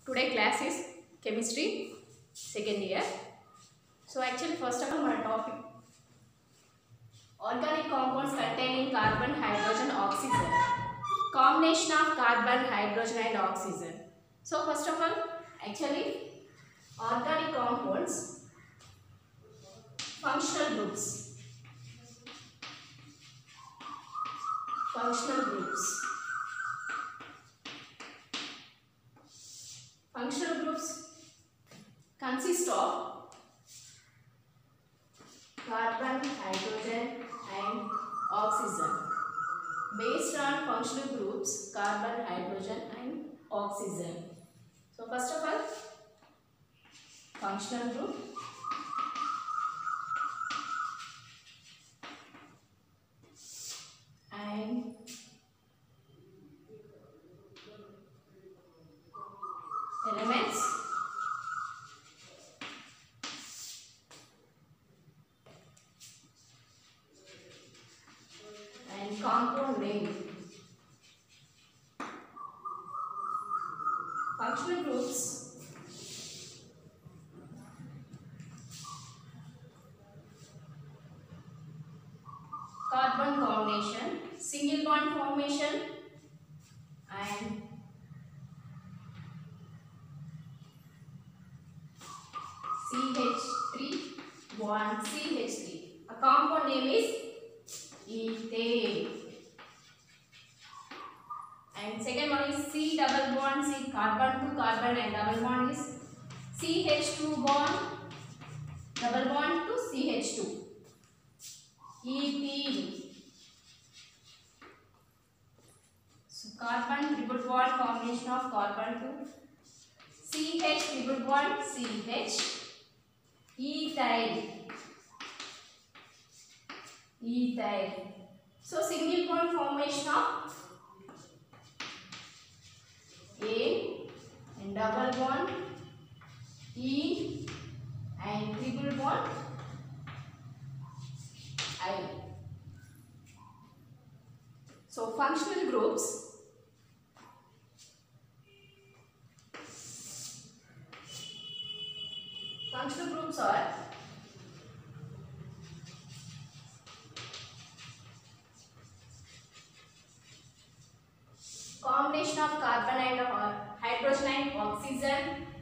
Today class is chemistry second year. So actually first of all my topic organic compounds containing carbon, hydrogen, oxygen. Combination of carbon, hydrogen and oxygen. So first of all actually organic compounds functional groups. Functional groups. Functional groups consist of carbon, hydrogen and oxygen. Based on functional groups carbon, hydrogen and oxygen. So first of all functional group and elements and compound name. Functional groups carbon combination, single bond formation and CH3 bond CH3. A compound name is ethane. And second one is C double bond C, carbon to carbon and double bond is CH2 bond double bond to CH2. Ethene. So carbon triple bond combination of carbon to CH triple bond CH. Ethyl. Ethyl. So single bond formation of A and double bond E and triple bond I. So functional groups are combination of carbon and hydrogen and oxygen